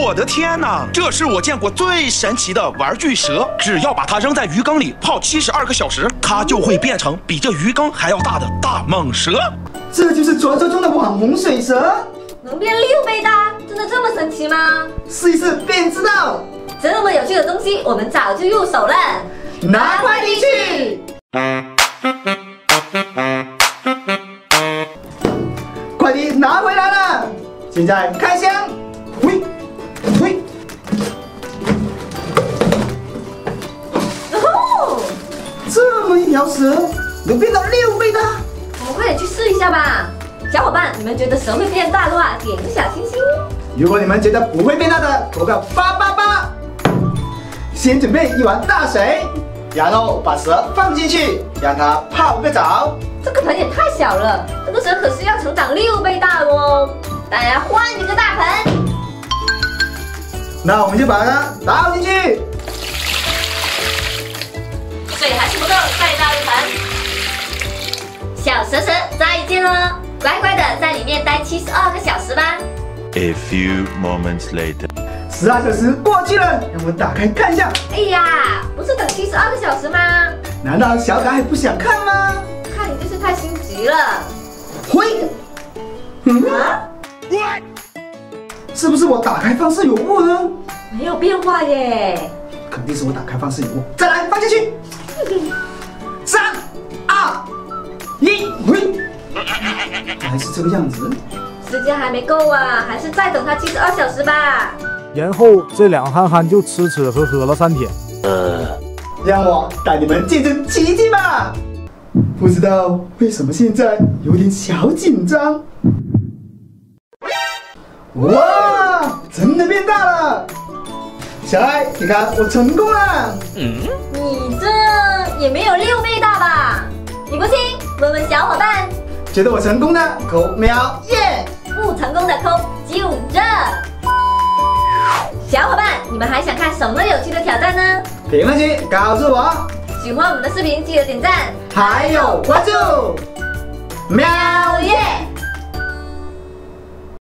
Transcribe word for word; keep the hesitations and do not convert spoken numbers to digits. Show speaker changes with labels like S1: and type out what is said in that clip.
S1: 我的天哪，这是我见过最神奇的玩具蛇！只要把它扔在鱼缸里泡七十二个小时，它就会变成比这鱼缸还要大的大蟒蛇。
S2: 这就是传说中的网红水蛇，
S3: 能变六倍大，真的这么神奇吗？
S2: 试一试便知道。
S3: 这么有趣的东西，我们早就入手了。
S2: 拿快递去！快递拿回来了，现在开箱。喂喂，
S3: 哦，
S2: 这么一条蛇能变到六倍大，
S3: 我们快点去试一下吧。小伙伴，你们觉得蛇会变大的话，点个小星星。
S2: 如果你们觉得不会变大的，投票八八八。先准备一碗大水，然后把蛇放进去，让它泡个澡。
S3: 这个盆也太小了，这个蛇可是要成长六倍大哦。当然换一个大盆。
S2: 那我们就把它倒进去。
S3: 水还是不够，再倒一盆。小蛇蛇再见了，乖乖的在里面待七十二个小时吧。
S4: A few moments later.
S2: 十二小时过去了，让我们打开看一下。
S3: 哎呀，不是等七十二个小时吗？
S2: 难道小可爱不想看吗？
S3: 看你就是太心急了。
S2: 喂，嗯，是不是我打开方式有误呢？
S3: 没有变化耶，
S2: 肯定是我打开方式有误。再来，放进去。三、二、一，喂，还是这个样子。
S3: 时间还没够啊，还是再等它七十二小时吧。
S5: 然后这两憨憨就吃吃喝喝了三天。
S4: 呃，
S2: 让我带你们见证奇迹吧。不知道为什么现在有点小紧张。哇，真的变大了！小爱，你看我成功了。
S4: 嗯，
S3: 你这也没有六倍大吧？你不信，问问小伙伴。
S2: 觉得我成功的扣秒耶，
S3: 不成功的扣就这。小伙伴，你们还想看什么有趣的挑战呢？
S2: 评论区告诉我。
S3: 喜欢我们的视频，记得点赞，
S2: 还有关注，
S3: 喵耶！